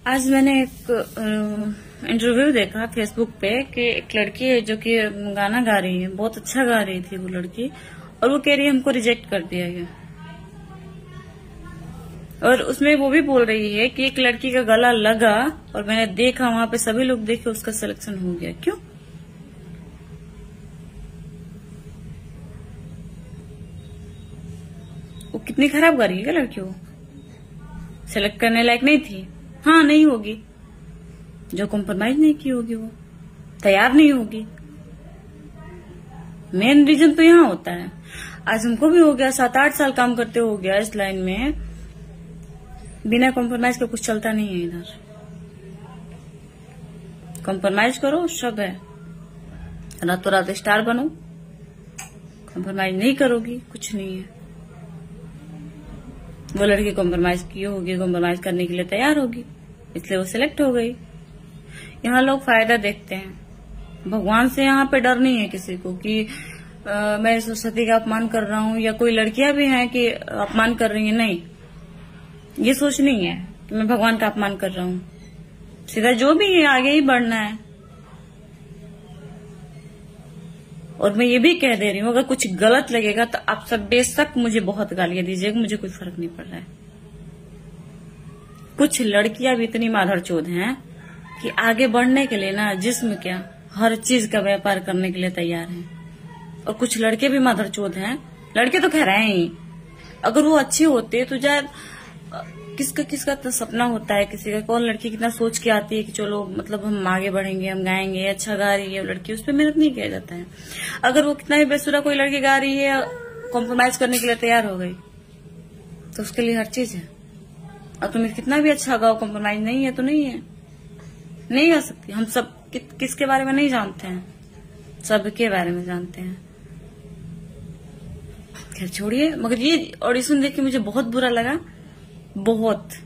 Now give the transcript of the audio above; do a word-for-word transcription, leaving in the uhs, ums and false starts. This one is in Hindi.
आज मैंने एक इंटरव्यू देखा फेसबुक पे कि एक लड़की है जो कि गाना गा रही है, बहुत अच्छा गा रही थी वो लड़की, और वो कह रही है हमको रिजेक्ट कर दिया गया। और उसमें वो भी बोल रही है कि एक लड़की का गला लगा और मैंने देखा, वहां पे सभी लोग देखे, उसका सिलेक्शन हो गया। क्यों? वो कितनी खराब गा रही है क्या लड़की? वो सेलेक्ट करने लायक नहीं थी। हाँ, नहीं होगी। जो कॉम्प्रोमाइज नहीं की होगी, वो तैयार नहीं होगी। मेन रीजन तो यहाँ होता है। आज हमको भी हो गया, सात आठ साल काम करते हो गया इस लाइन में, बिना कॉम्प्रोमाइज का कुछ चलता नहीं है इधर। कॉम्प्रोमाइज करो सब है, रातों रात स्टार बनो। कॉम्प्रोमाइज नहीं करोगी, कुछ नहीं है। वो लड़की कॉम्प्रोमाइज की होगी, कॉम्प्रोमाइज करने के लिए तैयार होगी, इसलिए वो सिलेक्ट हो गई। यहाँ लोग फायदा देखते हैं। भगवान से यहाँ पे डर नहीं है किसी को कि आ, मैं सरस्वती का अपमान कर रहा हूँ, या कोई लड़कियां भी हैं कि अपमान कर रही हैं। नहीं, ये सोच नहीं है कि मैं भगवान का अपमान कर रहा हूँ। सीधा जो भी है आगे ही बढ़ना है। और मैं ये भी कह दे रही हूँ, अगर कुछ गलत लगेगा तो आप सब बेशक मुझे बहुत गालियां दीजिएगा, मुझे कोई फर्क नहीं पड़ रहा है। कुछ लड़कियां भी इतनी माधरचोद हैं कि आगे बढ़ने के लिए ना जिस्म क्या हर चीज का व्यापार करने के लिए तैयार हैं। और कुछ लड़के भी माधरचोद हैं। लड़के तो खैर हैं ही, अगर वो अच्छे होते तो यार किसका किसका तो सपना होता है, किसी का कौन लड़की कितना सोच के आती है कि चलो मतलब हम आगे बढ़ेंगे, हम गाएंगे, अच्छा गा रही है वो लड़की, उस पर मेहनत नहीं किया जाता है। अगर वो कितना ही बेसुरा कोई लड़की गा रही है, कॉम्प्रोमाइज करने के लिए तैयार हो गई, तो उसके लिए हर चीज है। और तुम्हें कितना भी अच्छा गाओ, कॉम्प्रोमाइज नहीं है तो नहीं है, नहीं गा सकती। हम सब कि, किसके बारे में नहीं जानते हैं, सबके बारे में जानते हैं। खैर छोड़िए, मगर ये ऑडिशन देख के मुझे बहुत बुरा लगा, बहुत।